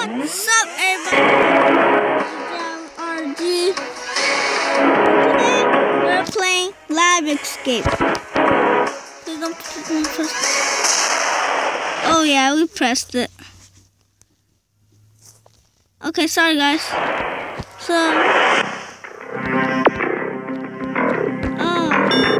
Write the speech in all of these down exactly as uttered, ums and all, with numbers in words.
What's up, everybody? R G. Today we're playing Lab Escape. Please don't press. Oh yeah, we pressed it. Okay, sorry guys. So. Oh.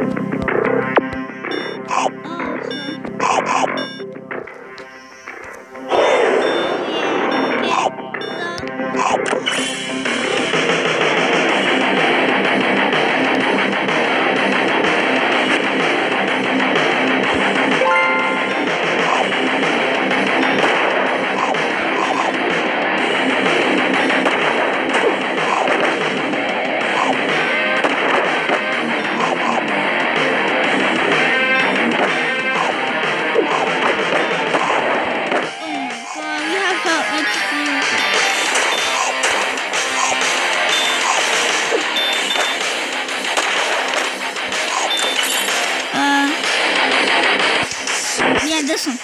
Yeah, this one.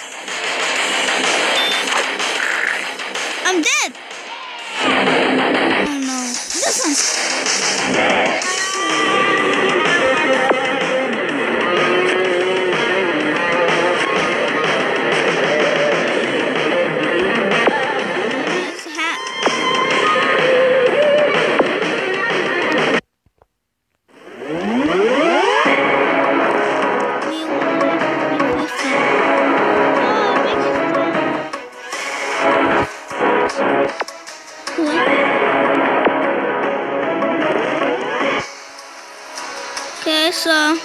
I'm dead. Oh no, this one. It's a hat. Okay, so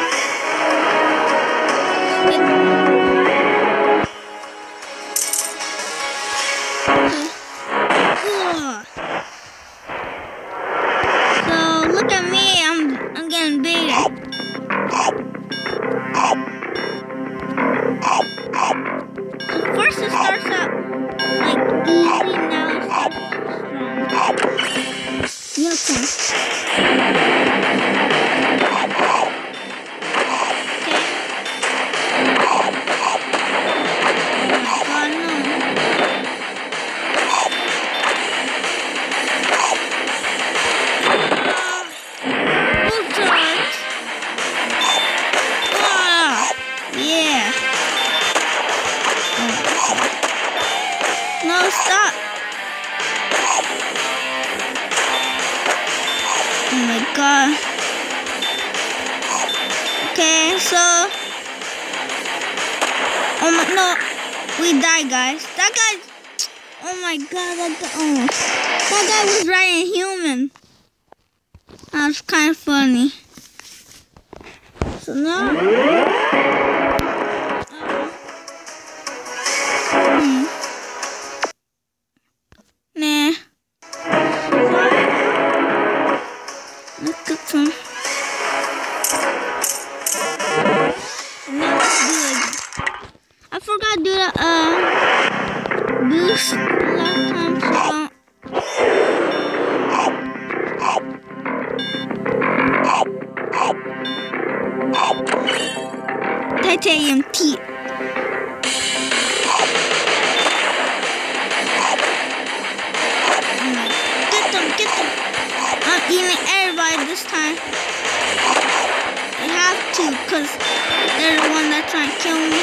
so look at me, I'm I'm getting bigger. So first it starts out like easy, now it starts strong. Unicorn. No, stop. Oh my god. Okay, so oh my no, we died, guys. That guy. Oh my god, that guy. Oh, that guy was riding human. That was kind of funny. So now. Look at some. Now let's do it. I forgot to do the uh boost last time, so titanium teeth. Get them, get them. I'm eating everybody this time. I have to, because they're the one that's trying to kill me.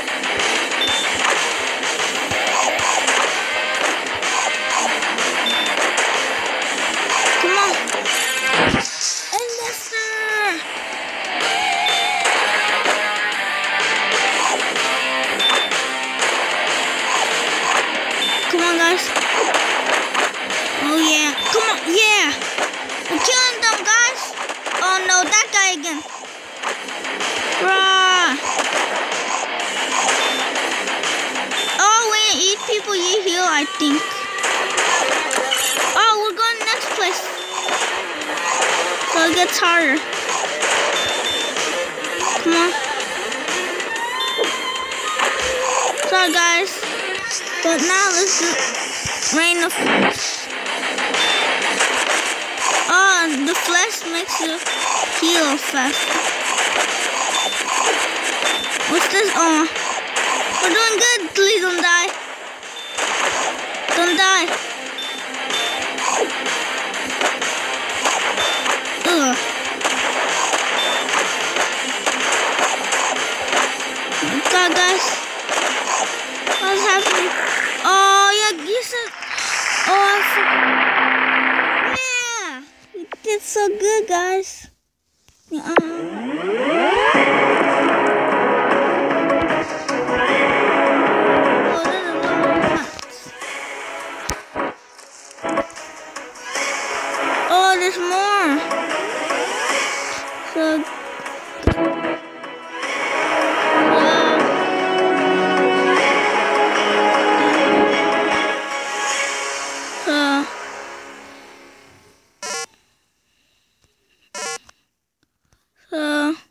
Come on. Investor! Come on, guys. Oh, yeah. Come on. Yeah. We're killing them, guys. Oh no, that guy again. Bruh. Oh, when you eat people, you heal, I think. Oh, we're going next place. So it gets harder. Come on. Sorry, guys. But now let's do Rain of Flesh. Oh, the flesh makes you heal faster. What's this? Oh, we're doing good. Please don't die. Don't die. guys. What's happening? Oh, yeah, you said. Oh, I forgot. Yeah, we did so good, guys. Yeah. Oh, there's more. So, uh, so,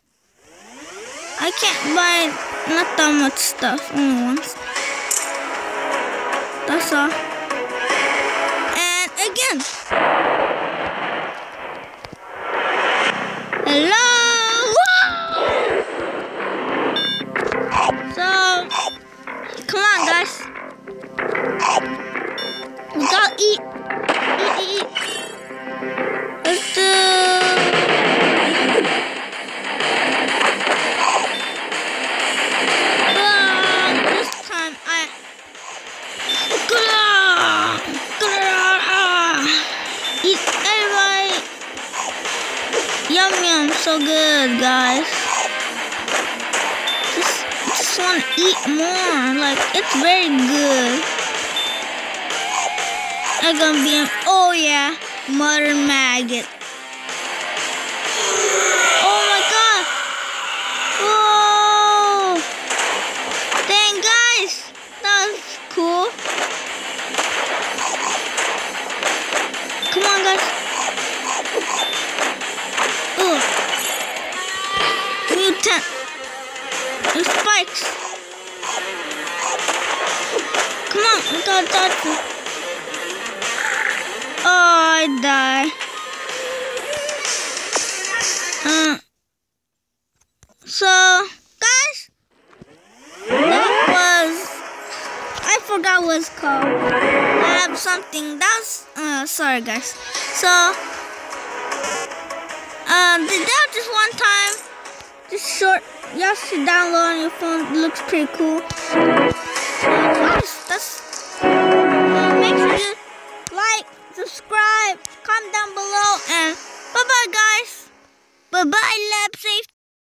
I can't buy not that much stuff, only once. That's all. And again. Hello. So, come on, guys. We gotta eat. Eat, eat, eat. Let's do. Uh, this time I. Eat everybody. Yum yum, so good, guys. Just, just want to eat more. Like, it's very good. I'm gonna be an, oh yeah, mother maggot. Oh my god. Whoa. Dang, guys. That was cool. Come on, guys. Ugh. Mutant. The spikes. Come on, we gotta dodge them. Oh, I die. Uh, so, guys, that was, I forgot what it's called. I have something, that's, uh, sorry guys. So, uh, did that just one time, just short, y'all should download on your phone, it looks pretty cool. Uh, that's, uh, make sure you like, subscribe, comment down below, and bye-bye, guys. Bye-bye, lab safe.